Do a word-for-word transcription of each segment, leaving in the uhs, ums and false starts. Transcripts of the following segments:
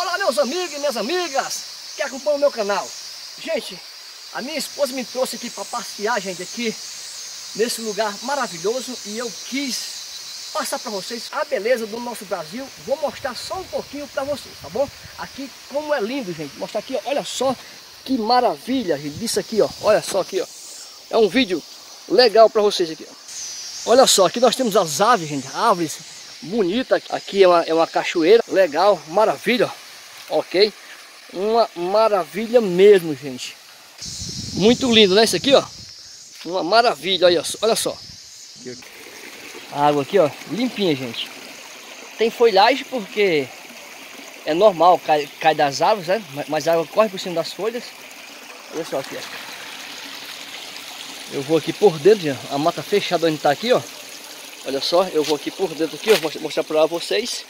Olá, meus amigos e minhas amigas que acompanham o meu canal. Gente, a minha esposa me trouxe aqui para passear, gente, aqui nesse lugar maravilhoso, e eu quis passar para vocês a beleza do nosso Brasil. Vou mostrar só um pouquinho para vocês, tá bom? Aqui como é lindo, gente. Mostrar aqui, ó, olha só que maravilha, gente, disso aqui, ó. Olha só aqui, ó. É um vídeo legal para vocês aqui, ó. Olha só, aqui nós temos as aves, gente, árvores bonitas. Aqui é uma, é uma cachoeira, legal, maravilha, ó. Ok? Uma maravilha mesmo, gente. Muito lindo, né? Isso aqui, ó. Uma maravilha, olha só. Olha só. A água aqui, ó, limpinha, gente. Tem folhagem porque é normal, cai, cai das árvores, né? Mas a água corre por cima das folhas. Olha só aqui, ó. Eu vou aqui por dentro, gente. A mata fechada onde tá aqui, ó. Olha só, eu vou aqui por dentro aqui, ó. Vou mostrar para vocês.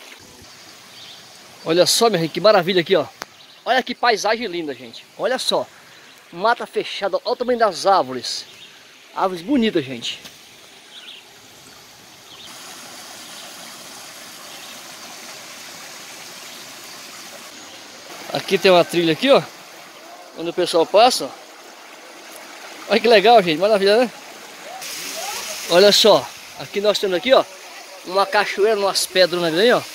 Olha só, minha gente, que maravilha aqui, ó. Olha que paisagem linda, gente. Olha só. Mata fechada, olha o tamanho das árvores. Árvores bonitas, gente. Aqui tem uma trilha aqui, ó, onde o pessoal passa, ó. Olha que legal, gente, maravilha, né? Olha só, aqui nós temos aqui, ó, uma cachoeira, umas pedras aí, ó.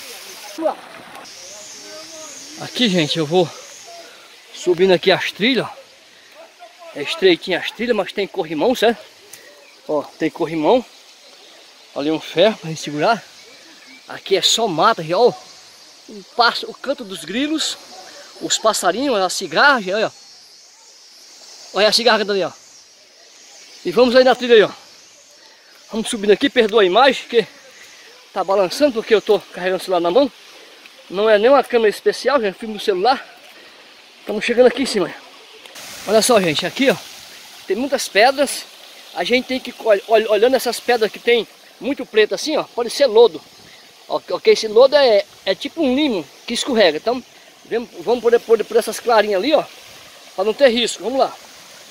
Aqui, gente, eu vou subindo aqui as trilhas, ó. É estreitinha as trilhas, mas tem corrimão, certo? Ó, tem corrimão. Ali um ferro para segurar. Aqui é só mata, ó. O, passo, o canto dos grilos, os passarinhos, a cigarra, olha. Olha a cigarra ali, ó. E vamos aí na trilha aí, ó. Vamos subindo aqui, perdoa a imagem, que tá balançando porque eu tô carregando o celular na mão. Não é nem uma câmera especial, já filmo no celular. Estamos chegando aqui em cima. Olha só, gente, aqui, ó, tem muitas pedras. A gente tem que ir olhando essas pedras que tem muito preto assim, ó. Pode ser lodo. Ok, esse lodo é, é tipo um limo que escorrega. Então, vamos poder pôr por essas clarinhas ali, ó, para não ter risco. Vamos lá.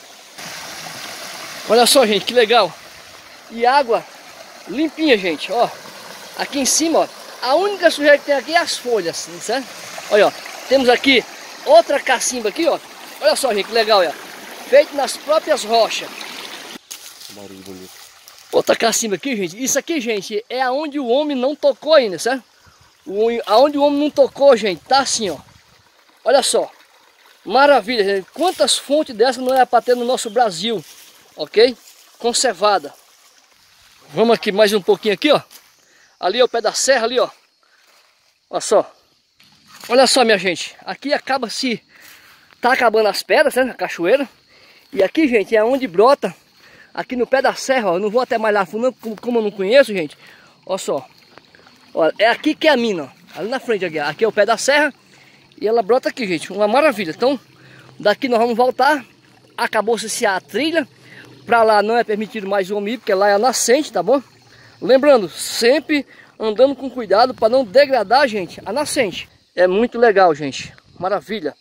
Olha só, gente, que legal. E água limpinha, gente, ó. Aqui em cima, ó, a única sujeira que tem aqui é as folhas, certo? Olha, ó, temos aqui outra cacimba aqui, ó. Olha só, gente, que legal, ó. Feito nas próprias rochas. Barulho bonito. Outra cacimba aqui, gente. Isso aqui, gente, é aonde o homem não tocou ainda, certo? O, aonde o homem não tocou, gente, tá assim, ó. Olha só. Maravilha, gente. Quantas fontes dessas não é para ter no nosso Brasil, ok? Conservada. Vamos aqui mais um pouquinho aqui, ó. Ali é o pé da serra, ali, ó. Olha só. Olha só, minha gente. Aqui acaba se... Tá acabando as pedras, né? A cachoeira. E aqui, gente, é onde brota. Aqui no pé da serra, ó. Eu não vou até mais lá fundo, como eu não conheço, gente. Olha só. Olha, é aqui que é a mina, ó. Ali na frente, aqui. Aqui é o pé da serra. E ela brota aqui, gente. Uma maravilha. Então, daqui nós vamos voltar. Acabou-se a trilha. Pra lá não é permitido mais o homem ir, porque lá é a nascente, tá bom? Lembrando, sempre andando com cuidado para não degradar, gente, a nascente. É muito legal, gente. Maravilha.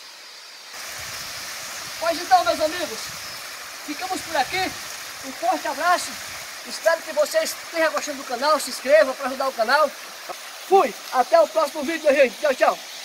Pois então, meus amigos, ficamos por aqui. Um forte abraço. Espero que vocês tenham gostado do canal. Se inscrevam para ajudar o canal. Fui. Até o próximo vídeo, gente. Tchau, tchau.